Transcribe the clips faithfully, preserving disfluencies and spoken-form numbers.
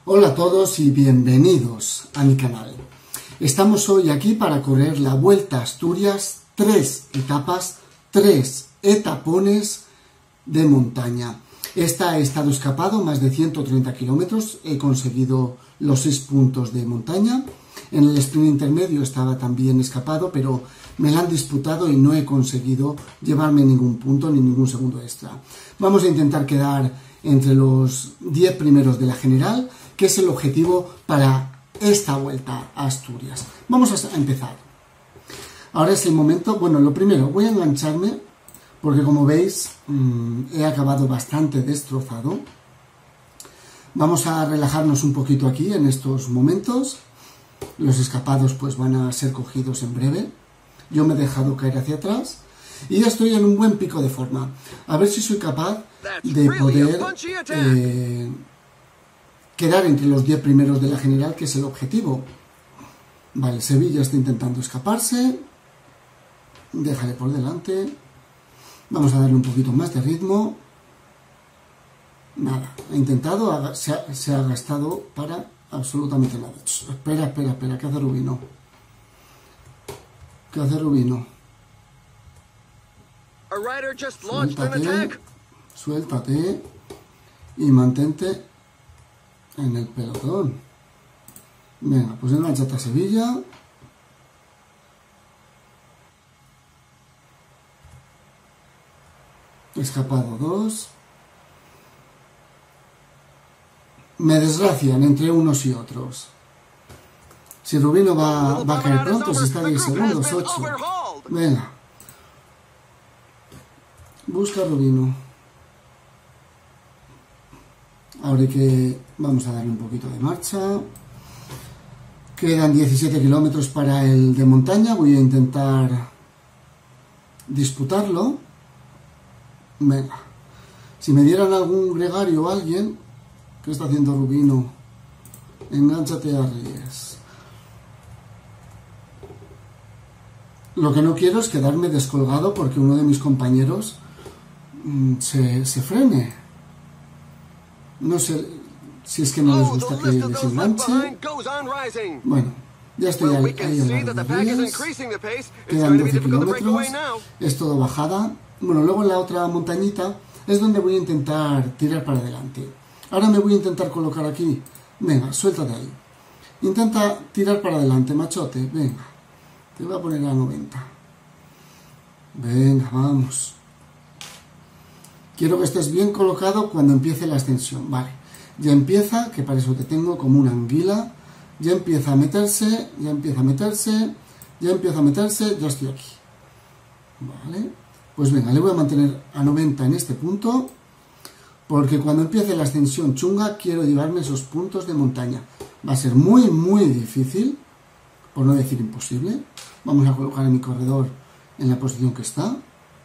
Hola a todos y bienvenidos a mi canal. Estamos hoy aquí para correr la Vuelta a Asturias, tres etapas, tres etapones de montaña. Esta he estado escapado más de ciento treinta kilómetros, he conseguido los seis puntos de montaña. En el sprint intermedio estaba también escapado, pero me la han disputado y no he conseguido llevarme ningún punto ni ningún segundo extra. Vamos a intentar quedar entre los diez primeros de la general, que es el objetivo para esta Vuelta a Asturias. Vamos a empezar. Ahora es el momento. Bueno, lo primero, voy a engancharme, porque como veis, mmm, he acabado bastante destrozado. Vamos a relajarnos un poquito aquí en estos momentos. Los escapados pues van a ser cogidos en breve. Yo me he dejado caer hacia atrás y ya estoy en un buen pico de forma. A ver si soy capaz de poder eh, quedar entre los diez primeros de la general, que es el objetivo. Vale, Sevilla está intentando escaparse. Déjale por delante. Vamos a darle un poquito más de ritmo. Nada, ha intentado, se ha, se ha gastado para absolutamente nada. Espera, espera, espera, ¿qué hace Rubino? ¿Qué hace Rubino? Suéltate, suéltate y mantente en el pelotón. Venga, pues enganchate a Sevilla. Escapado dos. Me desgracian entre unos y otros. Si Rubino va, va a caer pronto, si está diez segundos, ocho. Venga. Busca a Rubino. Ahora que vamos a darle un poquito de marcha. Quedan diecisiete kilómetros para el de montaña. Voy a intentar disputarlo. Venga. Si me dieran algún gregario o alguien... ¿Qué está haciendo Rubino? Engánchate a Ries. Lo que no quiero es quedarme descolgado porque uno de mis compañeros mmm, se, se frene. No sé si es que no les gusta que les enganche. Bueno, ya estoy ahí, ahí al lado de Ries. Quedan doce kilómetros. Es todo bajada. Bueno, luego en la otra montañita es donde voy a intentar tirar para adelante. Ahora me voy a intentar colocar aquí. Venga, suéltate ahí. Intenta tirar para adelante, machote. Venga. Te voy a poner a noventa. Venga, vamos. Quiero que estés bien colocado cuando empiece la ascensión. Vale. Ya empieza, que para eso te tengo como una anguila. Ya empieza a meterse, ya empieza a meterse, ya empieza a meterse. Ya estoy aquí. Vale. Pues venga, le voy a mantener a noventa en este punto. Porque cuando empiece la ascensión chunga, quiero llevarme esos puntos de montaña. Va a ser muy, muy difícil, por no decir imposible. Vamos a colocar a mi corredor en la posición que está.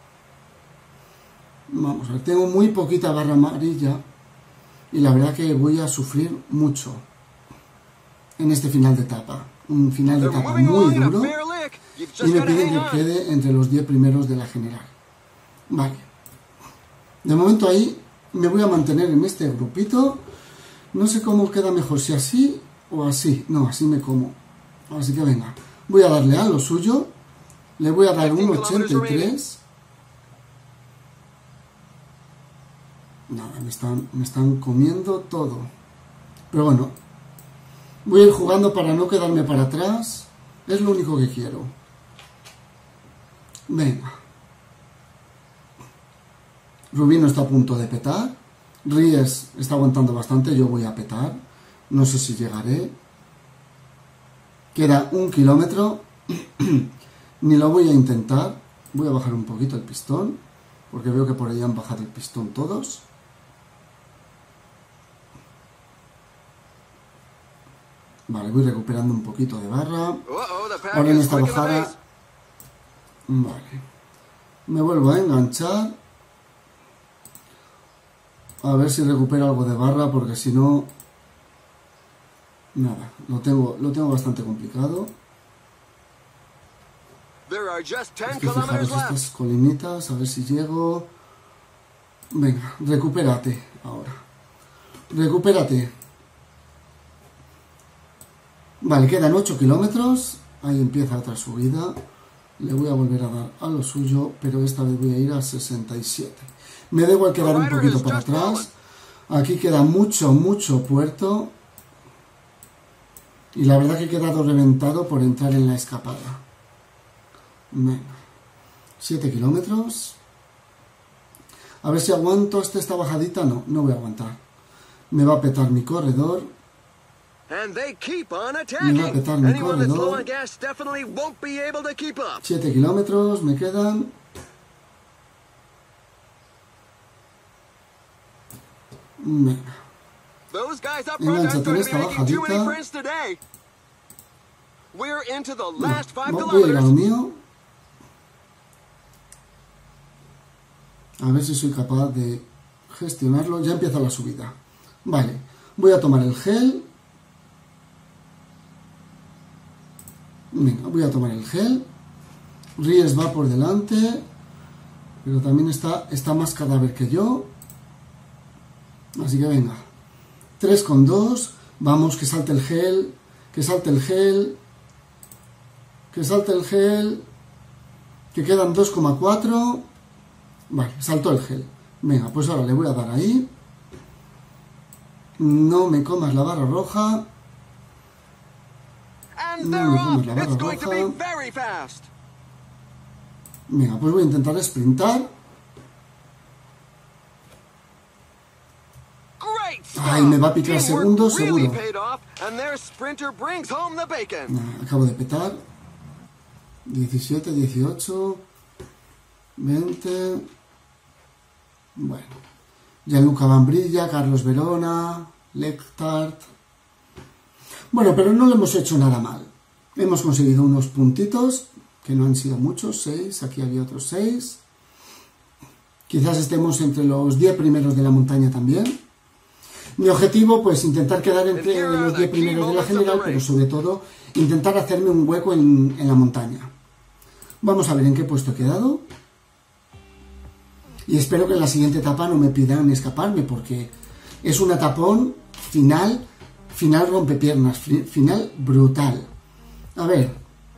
Vamos a ver, tengo muy poquita barra amarilla y la verdad que voy a sufrir mucho en este final de etapa. Un final de etapa muy duro y me piden que quede entre los diez primeros de la general. Vale. De momento ahí... me voy a mantener en este grupito. No sé cómo queda mejor, si así o así. No, así me como. Así que venga. Voy a darle a lo suyo. Le voy a dar un ochenta y tres. Nada, me están, me están comiendo todo. Pero bueno. Voy a ir jugando para no quedarme para atrás. Es lo único que quiero. Venga. Rubino está a punto de petar. Ries está aguantando bastante. Yo voy a petar. No sé si llegaré. Queda un kilómetro. Ni lo voy a intentar. Voy a bajar un poquito el pistón. Porque veo que por ahí han bajado el pistón todos. Vale, voy recuperando un poquito de barra. Ahora en esta bajada... Vale. Me vuelvo a enganchar. A ver si recupero algo de barra, porque si no... Nada, lo tengo, lo tengo bastante complicado. Es que fijaros estas colinitas, a ver si llego... Venga, recupérate ahora. Recupérate. Vale, quedan ocho kilómetros. Ahí empieza otra subida. Le voy a volver a dar a lo suyo, pero esta vez voy a ir a sesenta y siete. Me da igual quedar un poquito para atrás. Aquí queda mucho, mucho puerto. Y la verdad que he quedado reventado por entrar en la escapada. Venga. siete kilómetros. A ver si aguanto hasta esta bajadita. No, no voy a aguantar. Me va a petar mi corredor. Me va a petar mi corredor. siete kilómetros me quedan. Venga. Engánchate en esta bajadita. No, no, voy a ir a lo mío. A ver si soy capaz de gestionarlo. Ya empieza la subida. Vale. Voy a tomar el gel. Venga, voy a tomar el gel. Ries va por delante. Pero también está, está más cadáver que yo. Así que venga. tres con dos. Vamos, que salte el gel. Que salte el gel. Que salte el gel. Que quedan dos coma cuatro. Vale, saltó el gel. Venga, pues ahora le voy a dar ahí. No me comas la barra roja. No me comas la barra roja. Venga, pues voy a intentar sprintar. Ay, me va a picar segundos, seguro. Nah, acabo de petar. diecisiete, dieciocho, veinte. Bueno. Gianluca Vanbrilla, Carlos Verona, Lectart. Bueno, pero no lo hemos hecho nada mal. Hemos conseguido unos puntitos, que no han sido muchos, seis. Aquí había otros seis. Quizás estemos entre los diez primeros de la montaña también. Mi objetivo, pues, intentar quedar entre los diez primeros de la general, pero sobre todo, intentar hacerme un hueco en, en la montaña. Vamos a ver en qué puesto he quedado. Y espero que en la siguiente etapa no me pidan escaparme, porque es un etapón final, final rompepiernas, final brutal. A ver.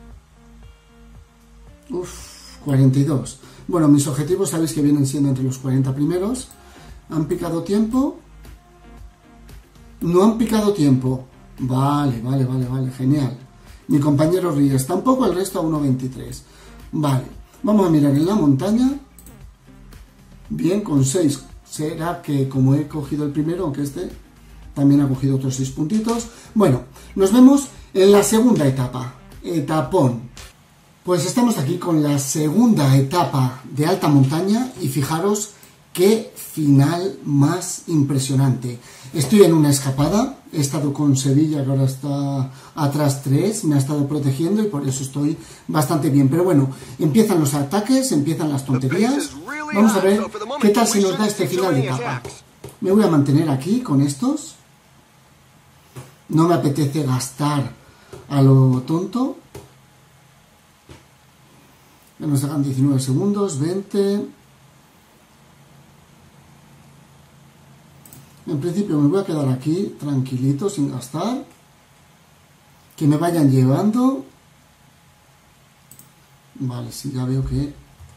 Uf, cuarenta y dos. Bueno, mis objetivos sabéis que vienen siendo entre los cuarenta primeros. ¿Han picado tiempo? No han picado tiempo. Vale, vale, vale, vale, genial. Mi compañero Ries tampoco, el resto a uno veintitrés. Vale, vamos a mirar en la montaña. Bien, con seis. Será que como he cogido el primero, aunque este también ha cogido otros seis puntitos. Bueno, nos vemos en la segunda etapa. Etapón. Pues estamos aquí con la segunda etapa de alta montaña y fijaros qué final más impresionante. Estoy en una escapada, he estado con Sevilla, que ahora está atrás tres, me ha estado protegiendo y por eso estoy bastante bien. Pero bueno, empiezan los ataques, empiezan las tonterías. Vamos a ver qué tal se nos da este final de etapa. Me voy a mantener aquí con estos. No me apetece gastar a lo tonto. Ya nos sacan diecinueve segundos, veinte... En principio me voy a quedar aquí, tranquilito, sin gastar. Que me vayan llevando. Vale, sí, ya veo que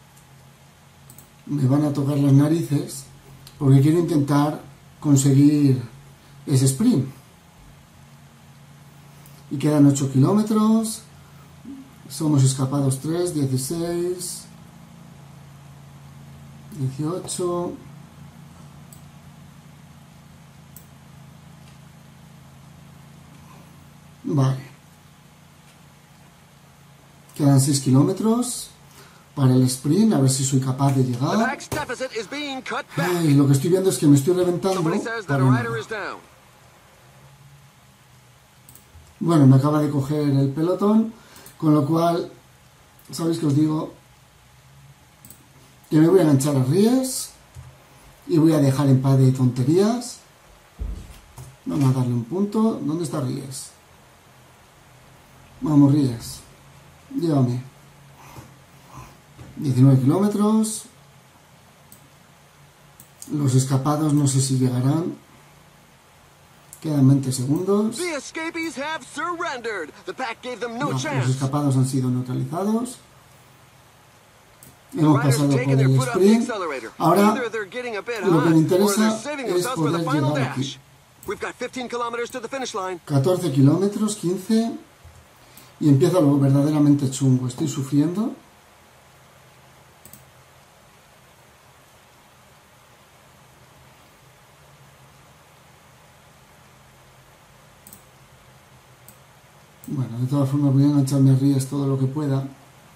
me van a tocar las narices. Porque quiero intentar conseguir ese sprint. Y quedan ocho kilómetros. Somos escapados tres, dieciséis, dieciocho... Vale. Quedan seis kilómetros para el sprint, a ver si soy capaz de llegar. Ay, lo que estoy viendo es que me estoy reventando. Bueno, me acaba de coger el pelotón, con lo cual, ¿sabéis que os digo? Que me voy a enganchar a Ries y voy a dejar en paz de tonterías. Vamos a darle un punto. ¿Dónde está Ries? Vamos, Ries, llévame. diecinueve kilómetros. Los escapados no sé si llegarán. Quedan veinte segundos. The escapees have surrendered. The pack gave them no No, los chance. escapados han sido neutralizados. The Hemos riders pasado por taking their el foot off the sprint. accelerator. Ahora Either they're getting a bit lo que me hot, or interesa they're saving es themselves for the poder final llegar aquí. dash. We've got fifteen kilometers to the finish line. catorce kilómetros, quince. Y empieza lo verdaderamente chungo. Estoy sufriendo. Bueno, de todas formas voy a engancharme a Ries todo lo que pueda.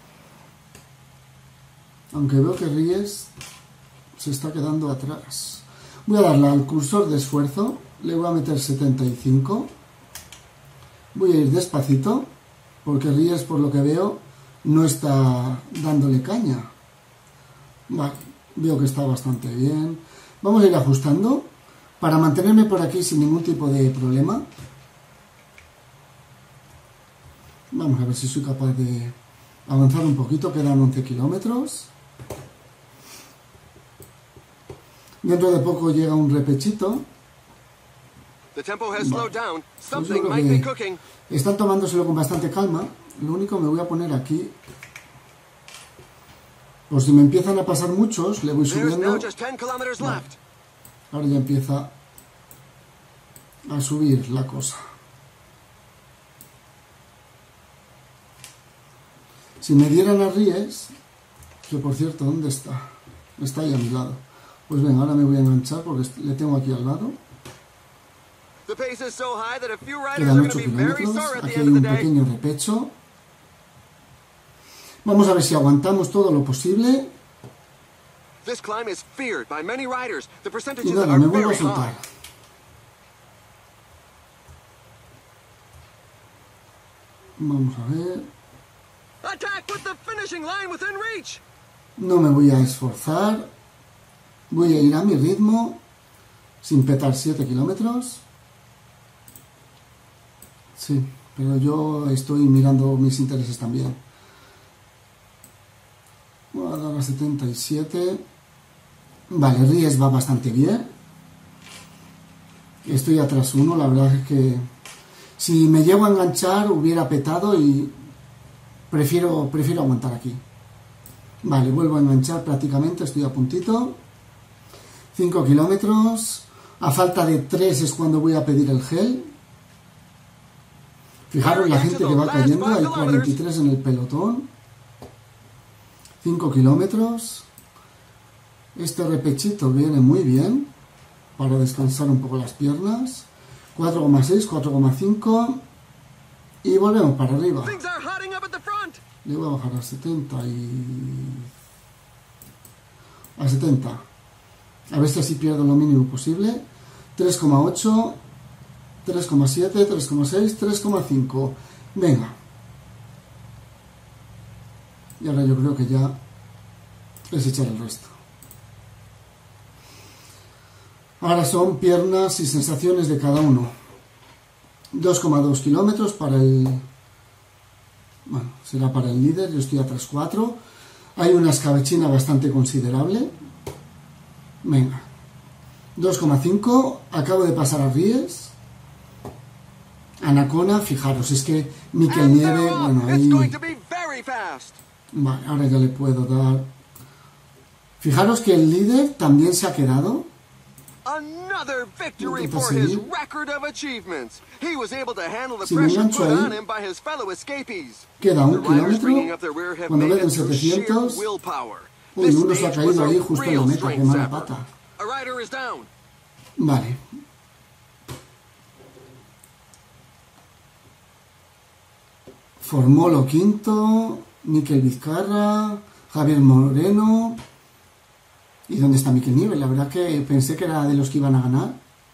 Aunque veo que Ries se está quedando atrás. Voy a darle al cursor de esfuerzo. Le voy a meter setenta y cinco. Voy a ir despacito. Porque Ries, por lo que veo, no está dándole caña. Vale, veo que está bastante bien. Vamos a ir ajustando. Para mantenerme por aquí sin ningún tipo de problema. Vamos a ver si soy capaz de avanzar un poquito. Quedan once kilómetros. Dentro de poco llega un repechito. The tempo has slowed down. Pues yo Something creo might be que cooking. están tomándoselo con bastante calma. Lo único me voy a poner aquí. Por si me empiezan a pasar muchos, le voy There's subiendo. now just ten kilometers Vale. left. Ahora ya empieza a subir la cosa. Si me dieran a Ries, que por cierto, ¿dónde está? Está ahí a mi lado. Pues venga, ahora me voy a enganchar porque le tengo aquí al lado. The pace is so high that a few riders Quedan are going to ocho be very kilómetros. sore at the Aquí hay end of un the day. pequeño repecho. Vamos a ver si aguantamos todo lo posible. This climb is feared by many riders. The Y percentages nada, are me vuelvo a very soltar. high. Vamos a ver. Attack with the finishing line within reach. No me voy a esforzar. Voy a ir a mi ritmo. Sin petar siete kilómetros. Sí, pero yo estoy mirando mis intereses también. Voy a dar a setenta y siete. Vale, Ries va bastante bien. Estoy atrás uno, la verdad es que si me llego a enganchar hubiera petado y prefiero, prefiero aguantar aquí. Vale, vuelvo a enganchar prácticamente, estoy a puntito. cinco kilómetros. A falta de tres es cuando voy a pedir el gel. Fijaros la gente que va cayendo, hay cuarenta y tres en el pelotón. cinco kilómetros. Este repechito viene muy bien para descansar un poco las piernas. cuatro coma seis, cuatro coma cinco y volvemos para arriba. Things are hotting up at the front. Le voy a bajar a setenta y... a setenta. A ver si así pierdo lo mínimo posible. tres coma ocho, tres coma siete, tres coma seis, tres coma cinco. Venga. Y ahora yo creo que ya es echar el resto. Ahora son piernas y sensaciones de cada uno. dos coma dos kilómetros para el... Bueno, será para el líder, yo estoy atrás cuatro. Hay una escabechina bastante considerable. Venga. dos coma cinco. Acabo de pasar a Ries. Anacona, fijaros, es que Mikel And Nieve, they're off. bueno, It's ahí... going to be very fast. Vale, ahora ya le puedo dar... Fijaros que el líder también se ha quedado. Another victory Intenta for his seguir. record of achievements. He was able to handle the Si me pressure engancho put ahí, on him by his fellow escapees. Queda The un riders bringing up their kilómetro. rear have Cuando made ven it through sheer setecientos... willpower. Uy, This uno se ha stage was caído a ahí justo en la real meta, qué strength mala zapper. pata. A rider is down. Vale. Formolo quinto, Mikel Vizcarra, Javier Moreno. ¿Y dónde está Mikel Nieve? La verdad que pensé que era de los que iban a ganar.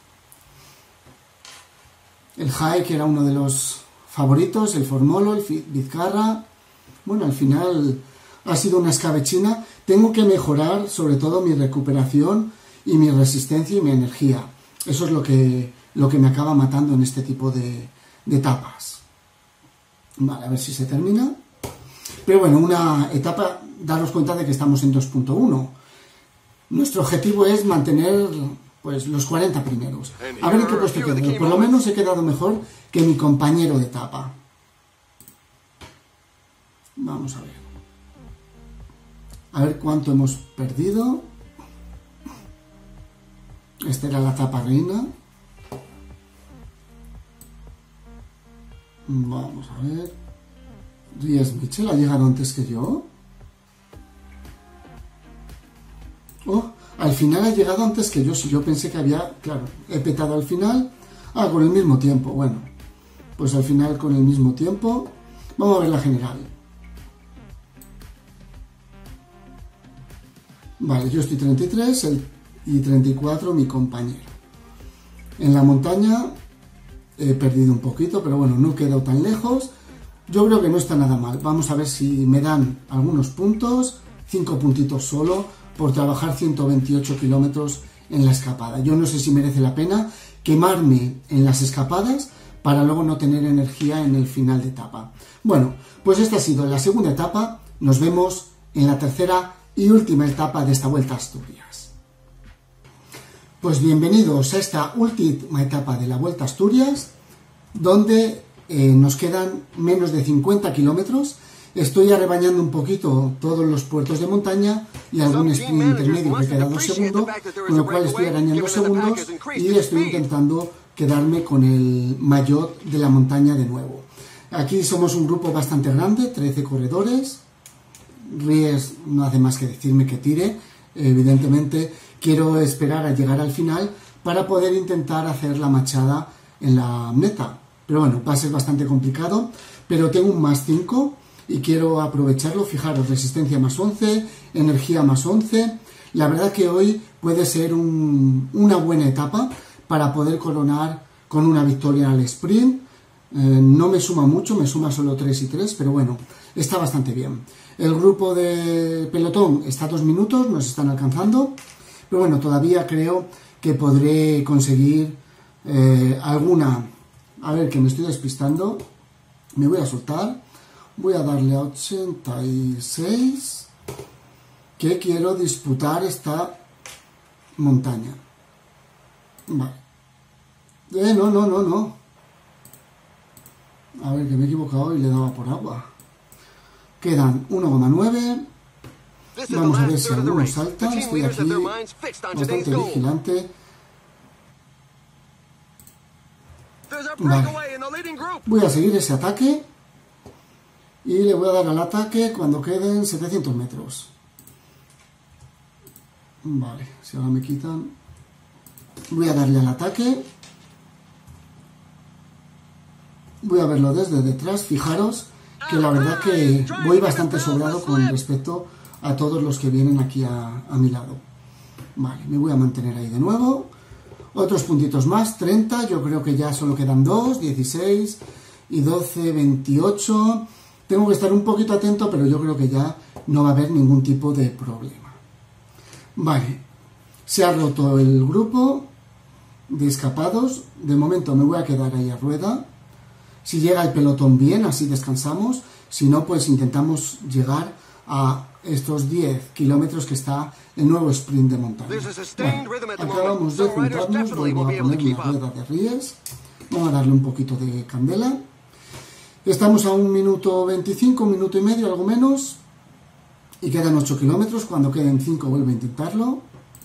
El Jae, que era uno de los favoritos, el Formolo, el Vizcarra. Bueno, al final ha sido una escabechina. Tengo que mejorar sobre todo mi recuperación y mi resistencia y mi energía. Eso es lo que, lo que me acaba matando en este tipo de, de etapas. Vale, a ver si se termina. Pero bueno, una etapa, daros cuenta de que estamos en dos punto uno. Nuestro objetivo es mantener pues los cuarenta primeros. A ver en qué puesto quedo. Por lo menos he quedado mejor que mi compañero de etapa. Vamos a ver. A ver cuánto hemos perdido. Esta era la etapa reina. Vamos a ver. Ries Mitchell ha llegado antes que yo. Oh, al final ha llegado antes que yo. Si yo pensé que había... Claro, he petado al final. Ah, con el mismo tiempo. Bueno, pues al final con el mismo tiempo. Vamos a ver la general. Vale, yo estoy treinta y tres el, y treinta y cuatro mi compañero. En la montaña he perdido un poquito, pero bueno, no he quedado tan lejos. Yo creo que no está nada mal. Vamos a ver si me dan algunos puntos, cinco puntitos solo, por trabajar ciento veintiocho kilómetros en la escapada. Yo no sé si merece la pena quemarme en las escapadas para luego no tener energía en el final de etapa. Bueno, pues esta ha sido la segunda etapa. Nos vemos en la tercera y última etapa de esta Vuelta a Asturias. Pues bienvenidos a esta última etapa de la Vuelta a Asturias, donde eh, nos quedan menos de cincuenta kilómetros. Estoy arrebañando un poquito todos los puertos de montaña y algún sprint intermedio que he quedado segundo, con lo cual estoy arañando segundos y estoy intentando quedarme con el maillot de la montaña de nuevo. Aquí somos un grupo bastante grande, trece corredores. Ries no hace más que decirme que tire. Evidentemente quiero esperar a llegar al final para poder intentar hacer la machada en la meta. Pero bueno, va a ser bastante complicado, pero tengo un más cinco y quiero aprovecharlo. Fijaros, resistencia más once, energía más once. La verdad que hoy puede ser un, una buena etapa para poder coronar con una victoria al sprint. Eh, no me suma mucho, me suma solo tres y tres, pero bueno, está bastante bien. El grupo de pelotón está a dos minutos, nos están alcanzando, pero bueno, todavía creo que podré conseguir eh, alguna... A ver, que me estoy despistando, me voy a soltar, voy a darle a ochenta y seis, que quiero disputar esta montaña. Vale. Eh, no, no, no, no. A ver, que me he equivocado y le daba por agua. Quedan uno coma nueve. Vamos a ver si alguno salta. Estoy aquí bastante vigilante. Vale. Voy a seguir ese ataque. Y le voy a dar al ataque cuando queden setecientos metros. Vale, si ahora me quitan. Voy a darle al ataque. Voy a verlo desde detrás. Fijaros que la verdad que voy bastante sobrado con respecto a todos los que vienen aquí a, a mi lado. Vale, me voy a mantener ahí de nuevo. Otros puntitos más, treinta, yo creo que ya solo quedan dos, dieciséis y doce, veintiocho. Tengo que estar un poquito atento, pero yo creo que ya no va a haber ningún tipo de problema. Vale, se ha roto el grupo de escapados. De momento me voy a quedar ahí a rueda. Si llega el pelotón bien, así descansamos. Si no, pues intentamos llegar a estos diez kilómetros que está el nuevo sprint de montaña. Bueno, acabamos de juntarnos, vuelvo a poner la rueda de Ries. Vamos a darle un poquito de candela. Estamos a un minuto veinticinco, un minuto y medio, algo menos. Y quedan ocho kilómetros. Cuando queden cinco vuelvo a intentarlo.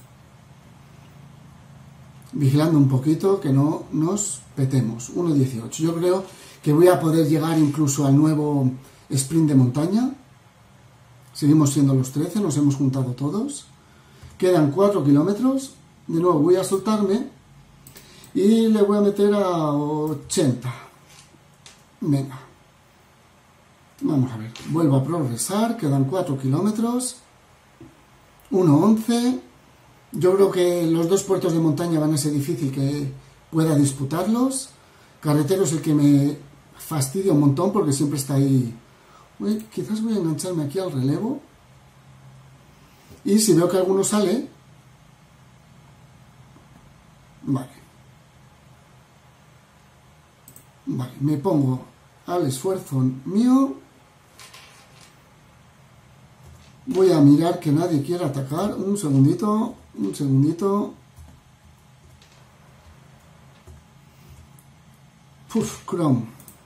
Vigilando un poquito que no nos petemos. uno dieciocho. Yo creo que voy a poder llegar incluso al nuevo sprint de montaña. Seguimos siendo los trece, nos hemos juntado todos. Quedan cuatro kilómetros. De nuevo voy a soltarme y le voy a meter a ochenta. Venga. Vamos a ver. Vuelvo a progresar. Quedan cuatro kilómetros. uno once. Yo creo que los dos puertos de montaña van a ser difícil que pueda disputarlos. Carretero es el que me fastidia un montón porque siempre está ahí. Uy, quizás voy a engancharme aquí al relevo. Y si veo que alguno sale... Vale. Vale, me pongo al esfuerzo mío. Voy a mirar que nadie quiera atacar. Un segundito, un segundito. Uf, Chrome.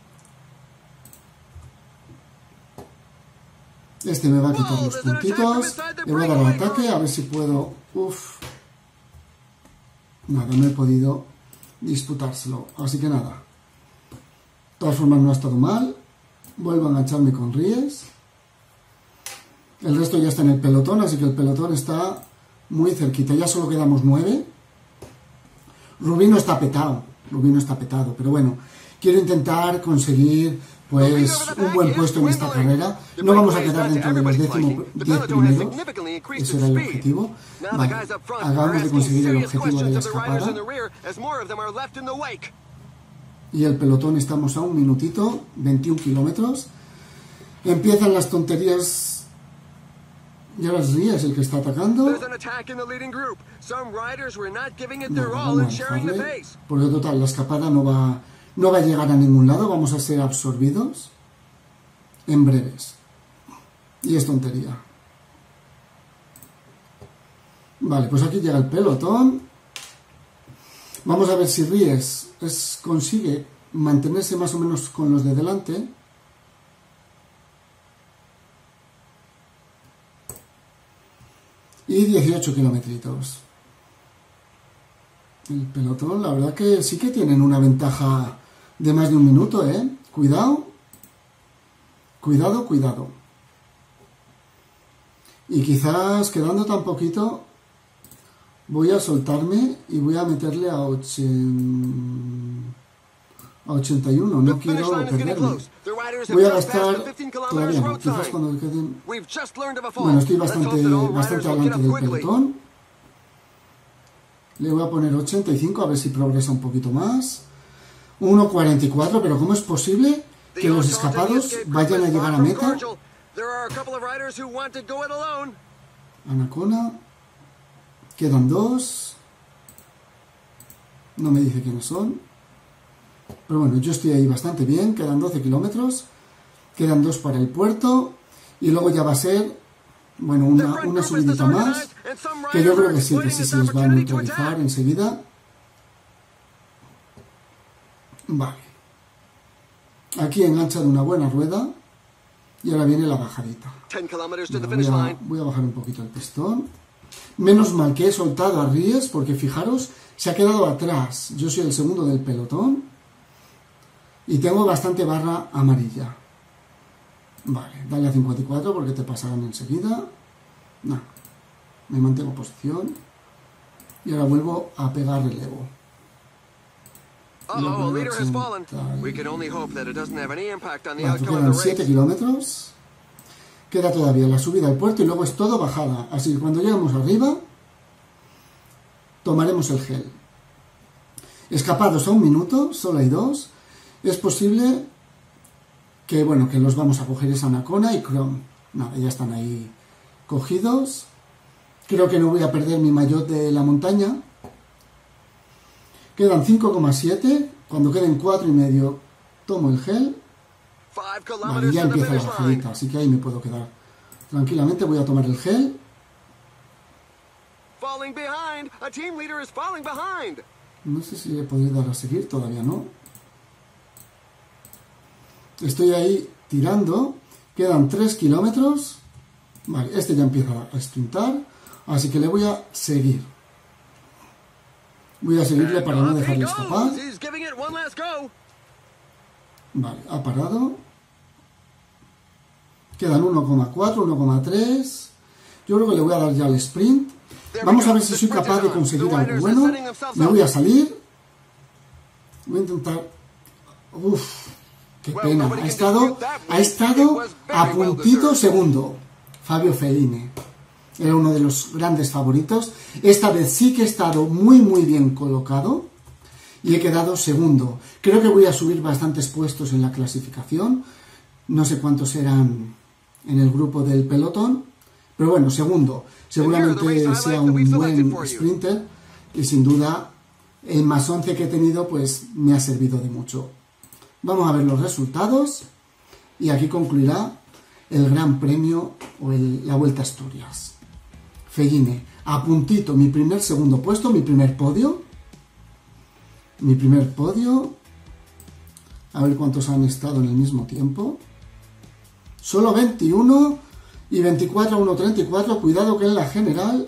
Este me va a quitar los puntitos. Le voy a dar un ataque, a ver si puedo... Uf. Nada, no he podido disputárselo. Así que nada. De todas formas no ha estado mal. Vuelvo a engancharme con Ries. El resto ya está en el pelotón, así que el pelotón está muy cerquita. Ya solo quedamos nueve. Rubino está petado. Rubino está petado, pero bueno. Quiero intentar conseguir pues un buen puesto en esta carrera. No vamos a quedar dentro de los décimo diez primeros. Ese era el objetivo. Vale, acabamos de conseguir el objetivo de la escapada. Y el pelotón estamos a un minutito, veintiún kilómetros. Empiezan las tonterías. Y ahora es Ries el que está atacando. No, vamos a dejarle, porque total, la escapada no va, no va a llegar a ningún lado. Vamos a ser absorbidos en breves. Y es tontería. Vale, pues aquí llega el pelotón. Vamos a ver si Ries es, consigue mantenerse más o menos con los de delante. Y dieciocho kilómetros. El pelotón, la verdad que sí que tienen una ventaja de más de un minuto, ¿eh? Cuidado. Cuidado, cuidado. Y quizás quedando tan poquito, voy a soltarme y voy a meterle a, a ochenta y uno. No quiero perderme. Voy a gastar... Todavía no. Quizás cuando queden... Bueno, estoy bastante, bastante adelante del pelotón. Le voy a poner ochenta y cinco, a ver si progresa un poquito más. uno cuarenta y cuatro, pero ¿cómo es posible que los escapados vayan a llegar a meta? Anacona. Quedan dos. No me dice quiénes son. Pero bueno, yo estoy ahí bastante bien. Quedan doce kilómetros. Quedan dos para el puerto. Y luego ya va a ser, bueno, una, una subidita más. Que yo creo que sí, que sí se les va a neutralizar enseguida. Vale. Aquí enganchan una buena rueda. Y ahora viene la bajadita. Voy a, voy a bajar un poquito el pistón. Menos mal que he soltado a Ries, porque fijaros, se ha quedado atrás. Yo soy el segundo del pelotón. Y tengo bastante barra amarilla. Vale, dale a cincuenta y cuatro porque te pasarán enseguida. No, me mantengo posición. Y ahora vuelvo a pegar relevo. Uh-oh, leader has fallen. We can only hope that it doesn't have any impact on the outcome of the race. Quedan siete kilómetros. Queda todavía la subida al puerto y luego es todo bajada. Así que cuando lleguemos arriba, tomaremos el gel. Escapados a un minuto, solo hay dos. Es posible que, bueno, que los vamos a coger esa Anacona y Chrome. Nada, ya están ahí cogidos. Creo que no voy a perder mi maillot de la montaña. Quedan cinco coma siete. Cuando queden cuatro y medio, tomo el gel. Vale, ya empieza la bajadita, así que ahí me puedo quedar tranquilamente. Voy a tomar el gel. No sé si le podré dar a seguir, todavía no. Estoy ahí tirando. Quedan tres kilómetros. Vale, este ya empieza a sprintar. Así que le voy a seguir. Voy a seguirle para no dejarle escapar. Vale, ha parado. Quedan uno coma cuatro, uno coma tres. Yo creo que le voy a dar ya el sprint. Vamos a ver si soy capaz de conseguir algo bueno. Me voy a salir. Voy a intentar... Uf, qué pena. Ha estado, ha estado a puntito segundo. Fabio Feline. Era uno de los grandes favoritos. Esta vez sí que he estado muy muy bien colocado. Y he quedado segundo. Creo que voy a subir bastantes puestos en la clasificación. No sé cuántos eran en el grupo del pelotón. Pero bueno, segundo. Seguramente sea un buen sprinter. Y sin duda, el más once que he tenido, pues me ha servido de mucho. Vamos a ver los resultados. Y aquí concluirá el Gran Premio o el, la Vuelta a Asturias. Feline, a puntito, mi primer segundo puesto, mi primer podio. Mi primer podio. A ver cuántos han estado en el mismo tiempo. Solo veintiuno y veinticuatro a uno treinta y cuatro. Cuidado que en la general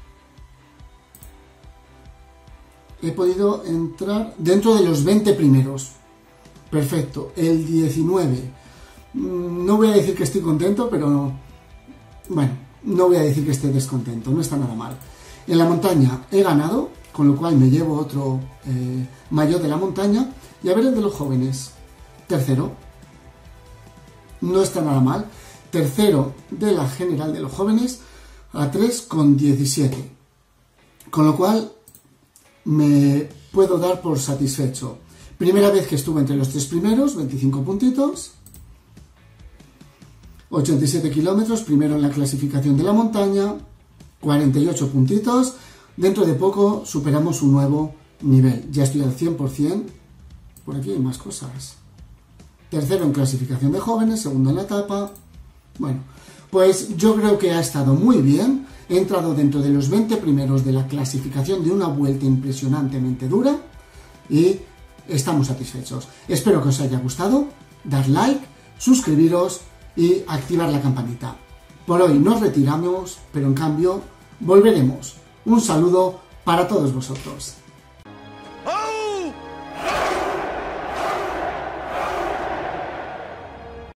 he podido entrar dentro de los veinte primeros. Perfecto. El diecinueve. No voy a decir que estoy contento, pero bueno, no voy a decir que esté descontento. No está nada mal. En la montaña he ganado, con lo cual me llevo otro eh, maillot de la montaña. Y a ver el de los jóvenes. Tercero. No está nada mal. Tercero de la general de los jóvenes a tres con diecisiete. Con lo cual me puedo dar por satisfecho. Primera vez que estuve entre los tres primeros, veinticinco puntitos. ochenta y siete kilómetros, primero en la clasificación de la montaña. cuarenta y ocho puntitos. Dentro de poco superamos un nuevo nivel. Ya estoy al cien por ciento. Por aquí hay más cosas. Tercero en clasificación de jóvenes, segundo en la etapa. Bueno, pues yo creo que ha estado muy bien. He entrado dentro de los veinte primeros de la clasificación de una vuelta impresionantemente dura. Y estamos satisfechos. Espero que os haya gustado. Dar like, suscribiros y activar la campanita. Por hoy nos retiramos, pero en cambio volveremos. Un saludo para todos vosotros.